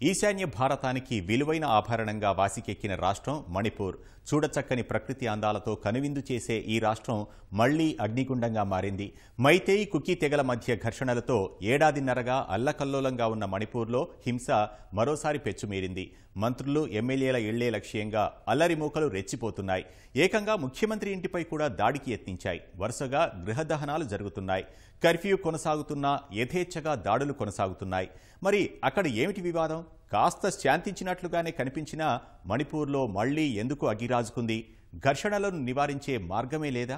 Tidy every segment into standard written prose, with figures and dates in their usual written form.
ఈశాన్య భారతానికి విలువైన ఆభరణంగా వాసికెక్కిన రాష్ట్రం మణిపూర్. చూడచక్కని ప్రకృతి అందాలతో కనువిందు చేసే ఈ రాష్ట్రం మళ్లీ అగ్నిగుండంగా మారింది. మైతేయి కుకీ తెగల మధ్య ఘర్షణలతో ఏడాదిన్నరగా అల్లకల్లోలంగా ఉన్న మణిపూర్లో హింస మరోసారి పెచ్చుమీరింది. మంత్రులు, ఎమ్మెల్యేల ఇళ్లే లక్ష్యంగా అల్లరి మూకలు రెచ్చిపోతున్నాయి. ఏకంగా ముఖ్యమంత్రి ఇంటిపై కూడా దాడికి యత్నించాయి. వరుసగా గృహదహనాలు జరుగుతున్నాయి. కర్ఫ్యూ కొనసాగుతున్నా యథేచ్ఛగా దాడులు కొనసాగుతున్నాయి. మరి అక్కడ ఏమిటి వివాదం? కాస్త శాంతించినట్లుగానే కనిపించినా మణిపూర్లో మళ్లీ ఎందుకు అగ్గిరాజుకుంది? ఘర్షణలను నివారించే మార్గమే లేదా?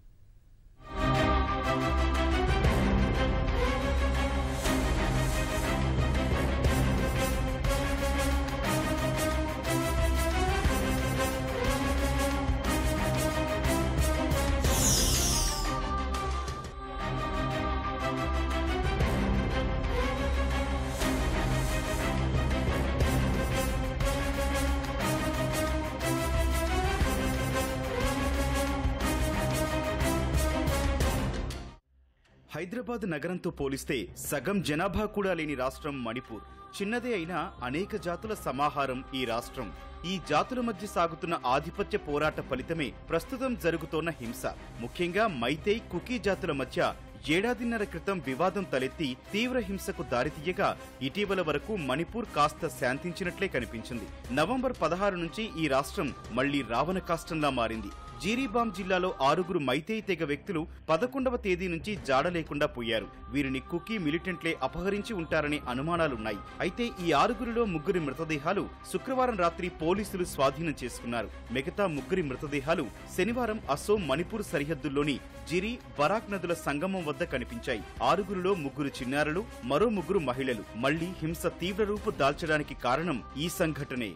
హైదరాబాద్ నగరంతో పోలిస్తే సగం జనాభా కూడా లేని రాష్ట్రం మణిపూర్. చిన్నదే అయినా అనేక జాతుల సమాహారం ఈ రాష్ట్రం. ఈ జాతుల మధ్య సాగుతున్న ఆధిపత్య పోరాట ఫలితమే ప్రస్తుతం జరుగుతోన్న హింస. ముఖ్యంగా మైతేయి, కుకీ జాతుల మధ్య ఏడాదిన్నర క్రితం వివాదం తలెత్తి తీవ్ర హింసకు దారితీయగా ఇటీవల వరకు మణిపూర్ కాస్త శాంతించినట్లే కనిపించింది. నవంబర్ 16 నుంచి ఈ రాష్ట్రం మళ్లీ రావణ కాష్టంలా మారింది. జీరీబామ్ జిల్లాలో 6 మైతేయి తెగ వ్యక్తులు 11వ తేదీ నుంచి జాడ లేకుండా పోయారు. వీరిని కుకీ మిలిటెంట్లే అపహరించి ఉంటారనే అనుమానాలున్నాయి. అయితే ఈ 6లో 3 మృతదేహాలు శుక్రవారం రాత్రి పోలీసులు స్వాధీనం చేసుకున్నారు. మిగతా 3 మృతదేహాలు శనివారం అసోం, మణిపూర్ సరిహద్దుల్లోని జిరి, బరాక్ నదుల సంగమం వద్ద కనిపించాయి. 6లో 3 చిన్నారులు, మరో 3 మహిళలు. మళ్లీ హింస తీవ్ర రూపు దాల్చడానికి కారణం ఈ సంఘటనే.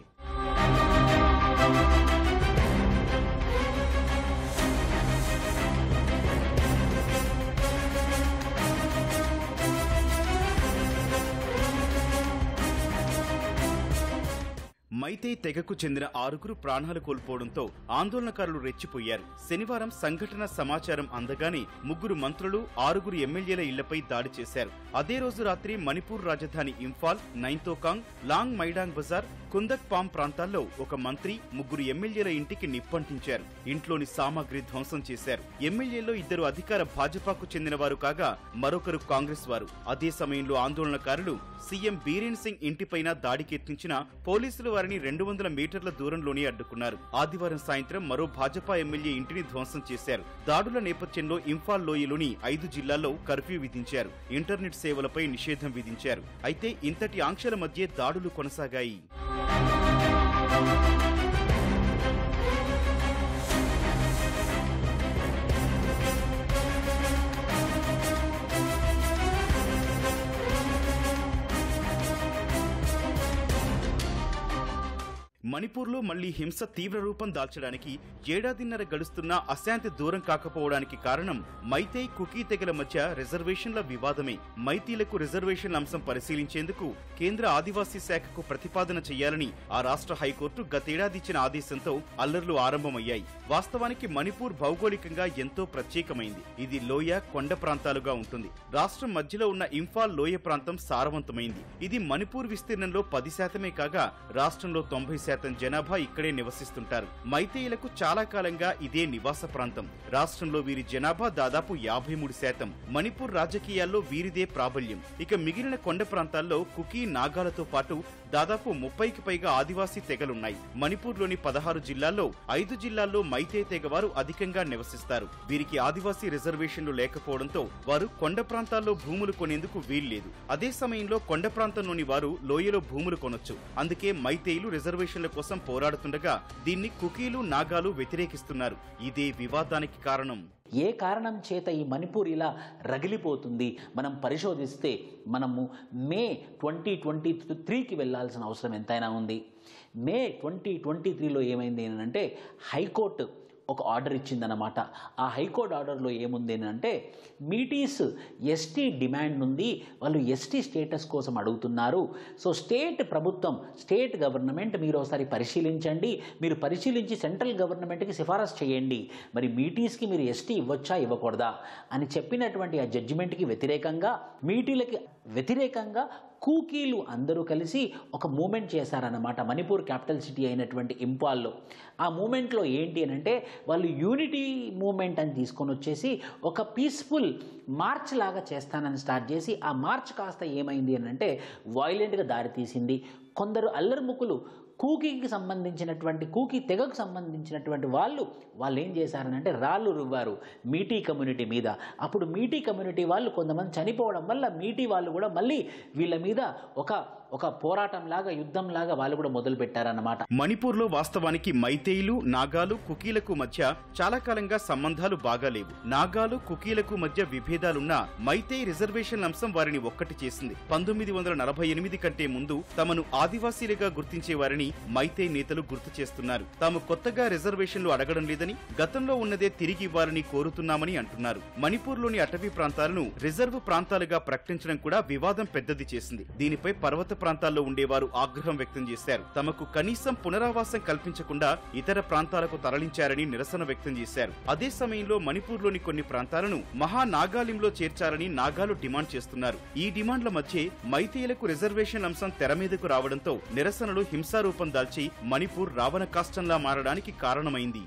మైతేయి తెగకు చెందిన 6 ప్రాణాలు కోల్పోవడంతో ఆందోళనకారులు రెచ్చిపోయారు. శనివారం సంఘటన సమాచారం అందగానే 3 మంత్రులు, 6 ఎమ్మెల్యేల ఇళ్లపై దాడి చేశారు. అదే రోజు రాత్రి మణిపూర్ రాజధాని ఇంఫాల్, నైన్తోకాంగ్, లాంగ్ మైడాంగ్ బజార్, కుందక్ పామ్ ప్రాంతాల్లో ఒక మంత్రి, 3 ఎమ్మెల్యేల ఇంటికి నిప్పంటించారు. ఇంట్లోని సామాగ్రి ధ్వంసం చేశారు. ఎమ్మెల్యేల్లో 2 అధికార భాజపాకు చెందినవారు కాగా మరొకరు కాంగ్రెస్ వారు. అదే సమయంలో ఆందోళనకారులు సీఎం బీరేన్ సింగ్ ఇంటిపైన దాడికి యత్నించిన పోలీసులు వారిని 200 మీటర్ల దూరంలోనే అడ్డుకున్నారు. ఆదివారం సాయంత్రం మరో భాజపా ఎమ్మెల్యే ఇంటిని ధ్వంసం చేశారు. దాడుల నేపథ్యంలో ఇంఫాల్ లోయలోని 5 జిల్లాల్లో కర్ఫ్యూ విధించారు. ఇంటర్నెట్ సేవలపై నిషేధం విధించారు. అయితే ఇంతటి ఆంక్షల మధ్య దాడులు కొనసాగాయి. మణిపూర్లో మళ్లీ హింస తీవ్ర రూపం దాల్చడానికి ఏడాదిన్నర గడుస్తున్నా అశాంతి దూరం కాకపోవడానికి కారణం మైతేయి, కుకీ తెగల మధ్య రిజర్వేషన్ల వివాదమే. మైతీలకు రిజర్వేషన్ల అంశం పరిశీలించేందుకు కేంద్ర ఆదివాసీ శాఖకు ప్రతిపాదన చేయాలని ఆ రాష్ట్ర హైకోర్టు గతేడాది ఇచ్చిన ఆదేశంతో అల్లర్లు ఆరంభమయ్యాయి. వాస్తవానికి మణిపూర్ భౌగోళికంగా ఎంతో ప్రత్యేకమైంది. ఇది లోయ, కొండ ప్రాంతాలుగా ఉంటుంది. రాష్ట్రం మధ్యలో ఉన్న ఇంఫాల్ లోయ ప్రాంతం సారవంతమైంది. ఇది మణిపూర్ విస్తీర్ణంలో 10% కాగా రాష్ట్రంలో 90% జనాభా ఇక్కడే నివసిస్తుంటారు. మైతేయులకు చాలా కాలంగా ఇదే నివాస ప్రాంతం. రాష్ట్రంలో వీరి జనాభా దాదాపు 53%. మణిపూర్ రాజకీయాల్లో వీరిదే ప్రాబల్యం. ఇక మిగిలిన కొండ ప్రాంతాల్లో కుకీ, నాగాలతో పాటు దాదాపు 30కి పైగా ఆదివాసీ తెగలున్నాయి. మణిపూర్లోని 16 జిల్లాల్లో 5 జిల్లాల్లో మైతేయి తెగవారు అధికంగా నివసిస్తారు. వీరికి ఆదివాసీ రిజర్వేషన్లు లేకపోవడంతో వారు కొండ ప్రాంతాల్లో భూములు కొనేందుకు వీల్లేదు. అదే సమయంలో కొండ ప్రాంతంలోని వారు లోయలో భూములు కొనొచ్చు. అందుకే మైతేయులు రిజర్వేషన్ల కోసం పోరాడుతుండగా దీన్ని కుకీలు, నాగాలు వ్యతిరేకిస్తున్నారు. ఇదే వివాదానికి కారణం. ఏ కారణం చేత ఈ మణిపూర్ ఇలా రగిలిపోతుంది? మనం పరిశోధిస్తే మనము మే 2023కి వెళ్లాల్సిన అవసరం ఎంతైనా ఉంది. మే 2023లో ఏమైంది అంటే హైకోర్టు ఒక ఆర్డర్ ఇచ్చిందన్నమాట. ఆ హైకోర్టు ఆర్డర్లో ఏముంది అంటే మీటీస్ ఎస్టీ డిమాండ్ ఉంది, వాళ్ళు ఎస్టీ స్టేటస్ కోసం అడుగుతున్నారు. సో స్టేట్ ప్రభుత్వం, స్టేట్ గవర్నమెంట్ మీరు ఒకసారి పరిశీలించండి, మీరు పరిశీలించి సెంట్రల్ గవర్నమెంట్కి సిఫారసు చేయండి, మరి మీటీస్కి మీరు ఎస్టీ ఇవ్వచ్చా ఇవ్వకూడదా అని చెప్పినటువంటి ఆ జడ్జిమెంట్కి వ్యతిరేకంగా, మీటీలకి వ్యతిరేకంగా కూకీలు అందరూ కలిసి ఒక మూమెంట్ చేశారన్నమాట మణిపూర్ క్యాపిటల్ సిటీ అయినటువంటి ఇంపాల్లో. ఆ మూమెంట్లో ఏంటి అని అంటే వాళ్ళు యూనిటీ మూమెంట్ అని తీసుకొని వచ్చేసి ఒక పీస్ఫుల్ మార్చ్ లాగా చేస్తానని స్టార్ట్ చేసి ఆ మార్చ్ కాస్త ఏమైంది అని అంటే వైలెంట్గా దారితీసింది. కొందరు అల్లరిముక్కులు కూకీకి సంబంధించినటువంటి కూకీ తెగకు సంబంధించినటువంటి వాళ్ళు ఏం చేశారనంటే రాళ్ళు రువ్వారు మీటీ కమ్యూనిటీ మీద. అప్పుడు మీటీ కమ్యూనిటీ వాళ్ళు కొంతమంది చనిపోవడం వల్ల మీటీ వాళ్ళు కూడా మళ్ళీ వీళ్ళ మీద ఒక పోరాటంలాగా యుద్ధంలాగా వాళ్ళు కూడా మొదలు పెట్టారన్నమాట. మణిపూర్లో వాస్తవానికి మైతేయిలు, నాగాలు, కుకీలకు మధ్య చాలా కాలంగా సంబంధాలు బాగాలేవు. నాగాలు, కుకీలకు మధ్య విభేదాలున్నా మైతేయి రిజర్వేషన్ అంశం వారిని ఒక్కటి చేసింది. 1948 కంటే ముందు తమను ఆదివాసీలుగా గుర్తించే వారిని మైతేయి నేతలు గుర్తు చేస్తున్నారు. తాము కొత్తగా రిజర్వేషన్లు అడగడం లేదని, గతంలో ఉన్నదే తిరిగి ఇవ్వాలని కోరుతున్నామని అంటున్నారు. మణిపూర్లోని అటవీ ప్రాంతాలను రిజర్వ్ ప్రాంతాలుగా ప్రకటించడం కూడా వివాదం పెద్దది చేసింది. దీనిపై పర్వత ప్రాంతాల్లో ఉండేవారు ఆగ్రహం వ్యక్తం చేశారు. తమకు కనీసం పునరావాసం కల్పించకుండా ఇతర ప్రాంతాలకు తరలించారని నిరసన వ్యక్తం చేశారు. అదే సమయంలో మణిపూర్లోని కొన్ని ప్రాంతాలను మహానాగాలింలో చేర్చాలని నాగాలు డిమాండ్ చేస్తున్నారు. ఈ డిమాండ్ల మధ్య మైతేయులకు రిజర్వేషన్ అంశం తెర మీదకు రావడంతో నిరసనలు హింసారూపం దాల్చి మణిపూర్ రావణ కాష్టంలా మారడానికి కారణమైంది.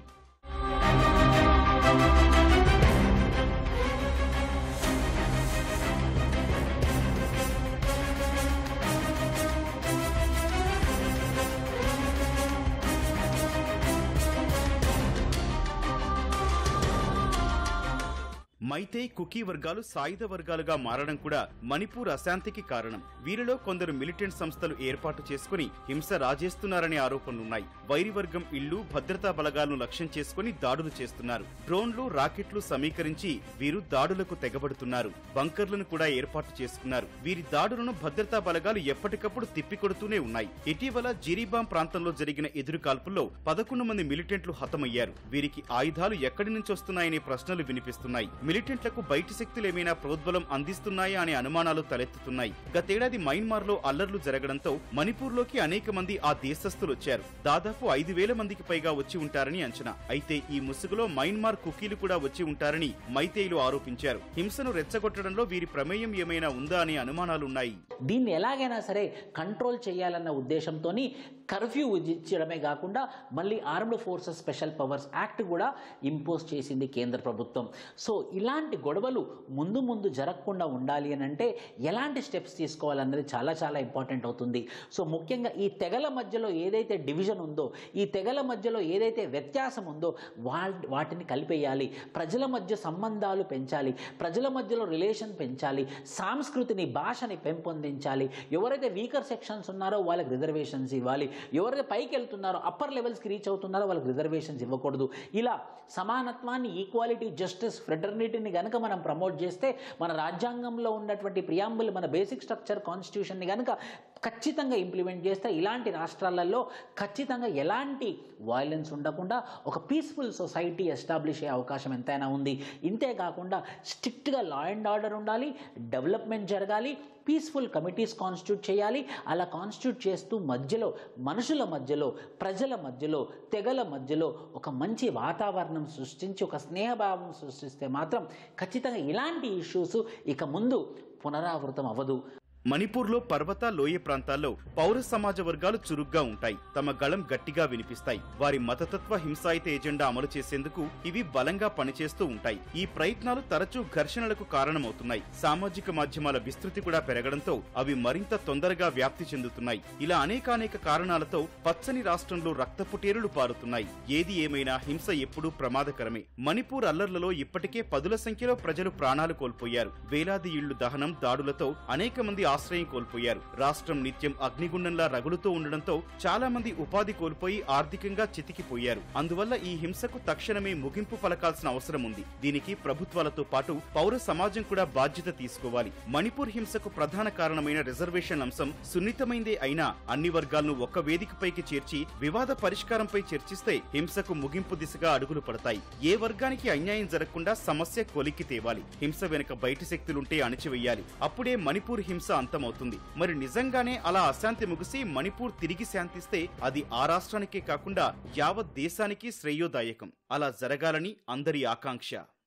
మైతేయి, కుకీ వర్గాలు సాయుధ వర్గాలుగా మారడం కూడా మణిపూర్ అశాంతికి కారణం. వీరిలో కొందరు మిలిటెంట్ సంస్థలు ఏర్పాటు చేసుకుని హింస రాజేస్తున్నారనే ఆరోపణలున్నాయి. వైరివర్గం ఇళ్లు, భద్రతా బలగాలను లక్ష్యం చేసుకుని దాడులు చేస్తున్నారు. డ్రోన్లు, రాకెట్లు సమీకరించి వీరు దాడులకు తెగబడుతున్నారు. బంకర్లను కూడా ఏర్పాటు చేసుకున్నారు. వీరి దాడులను భద్రతా బలగాలు ఎప్పటికప్పుడు తిప్పికొడుతూనే ఉన్నాయి. ఇటీవల జిరీబాం ప్రాంతంలో జరిగిన ఎదురుకాల్పుల్లో 11 మంది మిలిటెంట్లు హతమయ్యారు. వీరికి ఆయుధాలు ఎక్కడి నుంచి వస్తున్నాయనే ప్రశ్నలు వినిపిస్తున్నాయి. మిలిటెంట్లకు బయటి శక్తులేమైనా ప్రోద్బలం అందిస్తున్నాయా అనే అనుమానాలు తలెత్తుతున్నాయి. గతేడాది మయన్మార్లో అల్లర్లు జరగడంతో మణిపూర్లోకి అనేక మంది ఆ దేశస్థులు వచ్చారు. దాదాపు 5,000 మందికి పైగా వచ్చి ఉంటారని అంచనా. అయితే ఈ ముసుగులో మయన్మార్ కుకీలు కూడా వచ్చి ఉంటారని మైతేయులు ఆరోపించారు. హింసను రెచ్చగొట్టడంలో వీరి ప్రమేయం ఏమైనా ఉందా అనే అనుమానాలున్నాయి. దీన్ని ఎలాగైనా సరే కంట్రోల్ చేయాలన్న ఉద్దేశంతోని కర్ఫ్యూ విధించడమే కాకుండా మళ్ళీ armed forces special powers act కూడా ఇంపోజ్ చేసింది కేంద్ర ప్రభుత్వం. సో ఇలాంటి గొడవలు ముందు జరగకుండా ఉండాలి అని అంటే ఎలాంటి స్టెప్స్ తీసుకోవాలన్నది చాలా ఇంపార్టెంట్ అవుతుంది. సో ముఖ్యంగా ఈ తెగల మధ్యలో ఏదైతే డివిజన్ ఉందో, ఈ తెగల మధ్యలో ఏదైతే వ్యత్యాసం ఉందో వాటిని కలిపేయాలి. ప్రజల మధ్య సంబంధాలు పెంచాలి, ప్రజల మధ్యలో రిలేషన్ పెంచాలి, సంస్కృతిని, భాషని పెంపొందించాలి. ఎవరైతే వీకర్ సెక్షన్స్ ఉన్నారో వాళ్ళకి రిజర్వేషన్స్ ఇవ్వాలి. ఎవరైతే పైకి వెళ్తున్నారో, అప్పర్ లెవెల్స్కి రీచ్ అవుతున్నారో వాళ్ళకి రిజర్వేషన్స్ ఇవ్వకూడదు. ఇలా సమానత్వాన్ని, ఈక్వాలిటీ, జస్టిస్, ఫ్రెటర్నిటీని గనక మనం ప్రమోట్ చేస్తే, మన రాజ్యాంగంలో ఉన్నటువంటి ప్రియాంబుల్, మన బేసిక్ స్ట్రక్చర్ కాన్స్టిట్యూషన్ని గనక ఖచ్చితంగా ఇంప్లిమెంట్ చేస్తే ఇలాంటి రాష్ట్రాలలో ఖచ్చితంగా ఎలాంటి వైలెన్స్ ఉండకుండా ఒక పీస్ఫుల్ సొసైటీ ఎస్టాబ్లిష్ అయ్యే అవకాశం ఎంతైనా ఉంది. ఇంతే కాకుండా స్ట్రిక్ట్గా లా అండ్ ఆర్డర్ ఉండాలి, డెవలప్మెంట్ జరగాలి, పీస్ఫుల్ కమిటీస్ కాన్స్టిట్యూట్ చేయాలి. అలా కాన్స్టిట్యూట్ చేస్తూ మధ్యలో, మనుషుల మధ్యలో, ప్రజల మధ్యలో, తెగల మధ్యలో ఒక మంచి వాతావరణం సృష్టించి, ఒక స్నేహభావం సృష్టిస్తే మాత్రం ఖచ్చితంగా ఇలాంటి ఇష్యూస్ ఇక ముందు పునరావృతం అవ్వదు. మణిపూర్లో పర్వత, లోయ ప్రాంతాల్లో పౌర సమాజ వర్గాలు చురుగ్గా ఉంటాయి. తమ గళం గట్టిగా వినిపిస్తాయి. వారి మతతత్వ హింసాయుత ఎజెండా అమలు చేసేందుకు ఇవి బలంగా పనిచేస్తూ ఉంటాయి. ఈ ప్రయత్నాలు తరచూ ఘర్షణలకు కారణమవుతున్నాయి. సామాజిక మాధ్యమాల విస్తృతి కూడా పెరగడంతో అవి మరింత తొందరగా వ్యాప్తి చెందుతున్నాయి. ఇలా అనేకానేక కారణాలతో పచ్చని రాష్ట్రంలో రక్తపుటేరులు పారుతున్నాయి. ఏది ఏమైనా హింస ఎప్పుడూ ప్రమాదకరమే. మణిపూర్ అల్లర్లలో ఇప్పటికే 10ల సంఖ్యలో ప్రజలు ప్రాణాలు కోల్పోయారు. వేలాది ఇళ్లు దహనం, దాడులతో అనేక మంది ఆశ్రయం కోల్పోయారు. రాష్ట్రం నిత్యం అగ్నిగుండంలా రగులుతూ ఉండడంతో చాలా మంది ఉపాధి కోల్పోయి ఆర్థికంగా చితికిపోయారు. అందువల్ల ఈ హింసకు తక్షణమే ముగింపు పలకాల్సిన అవసరం ఉంది. దీనికి ప్రభుత్వాలతో పాటు పౌర సమాజం కూడా బాధ్యత తీసుకోవాలి. మణిపూర్ హింసకు ప్రధాన కారణమైన రిజర్వేషన్ అంశం సున్నితమైందే అయినా అన్ని వర్గాలను ఒక్క వేదికపైకి చేర్చి వివాద పరిష్కారంపై చర్చిస్తే హింసకు ముగింపు దిశగా అడుగులు పడతాయి. ఏ వర్గానికి అన్యాయం జరగకుండా సమస్య కొలిక్కి తేవాలి. హింస వెనుక బయటి శక్తులుంటే అణచివేయాలి. అప్పుడే మణిపూర్ హింస అంతమవుతుంది. మరి నిజంగానే అలా అశాంతి ముగిసి మణిపూర్ తిరిగి శాంతిస్తే అది ఆ రాష్ట్రానికే కాకుండా యావత్ దేశానికి శ్రేయోదాయకం. అలా జరగాలని అందరి ఆకాంక్ష.